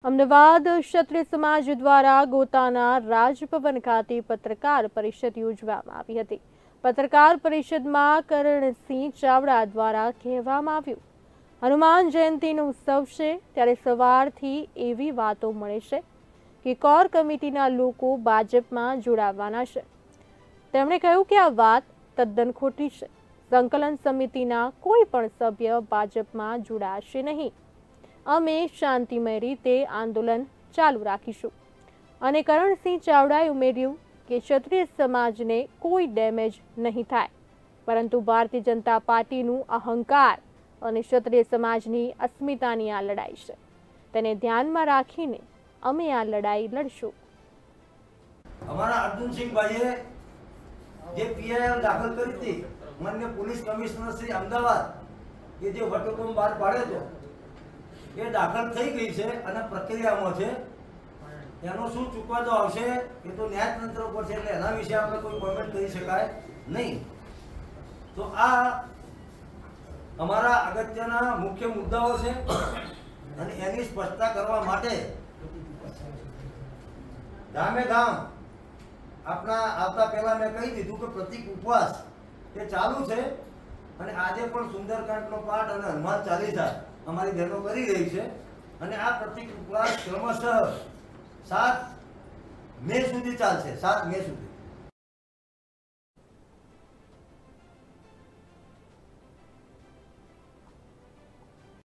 અમદાવાદ ક્ષત્રિય સમાજ દ્વારા ગોતાના રાજભવન ખાતે પત્રકાર પરિષદ યોજવામાં આવી હતી। પત્રકાર પરિષદમાં કરણસિંહ ચાવડા દ્વારા કહેવામાં આવ્યું, હનુમાન જયંતીનો ઉત્સવ છે ત્યારે સવારથી એવી વાતો મળે છે કે કોર કમિટીના લોકો ભાજપમાં જોડાવાના છે। તેમણે કહ્યું કે આ વાત તદ્દન ખોટી છે। સંકલન સમિતિના કોઈ પણ સભ્ય ભાજપમાં જોડાશે નહીં। અમે શાંતિમય રીતે આંદોલન ચાલુ રાખીશું। અને કરણસિંહ ચાવડાએ ઉમેર્યું કે ક્ષત્રિય સમાજને કોઈ ડેમેજ નહીં થાય, પરંતુ ભારતીય જનતા પાર્ટીનું અહંકાર અને ક્ષત્રિય સમાજની અસ્મિતાની આ લડાઈ છે, તેને ધ્યાનમાં રાખીને અમે આ લડાઈ લડશું। અમારા અર્જુનસિંહભાઈએ જે પીઆઈએલ દાખલ કરી હતી, માન્ય પોલીસ કમિશનર શ્રી અમદાવાદ કે જે વટહુકમ બહાર પાડ્યો હતો એ દાખલ થઈ ગઈ છે અને પ્રક્રિયામાં છે। એનો શું ચુકાદો આવશે એ તો ન્યાયતંત્ર પર છે, એટલે એના વિશે આપણે કોઈ કોમેન્ટ કરી શકાય નહીં। તો આ અમારા અગત્યના મુખ્ય મુદ્દાઓ છે અને એની સ્પષ્ટતા કરવા માટે ગામે ગામ આપણા આવતા પહેલા મેં કહી દીધું કે પ્રતિક ઉપવાસ એ ચાલુ છે અને આજે પણ સુંદરકાંડનો પાઠ અને હનુમાન ચાલીસા અમારી બહેનો કરી રહી છે અને આ પ્રતિક ઉપવાસ ક્રમશઃ 7 મે સુધી ચાલશે। 7 મે સુધી।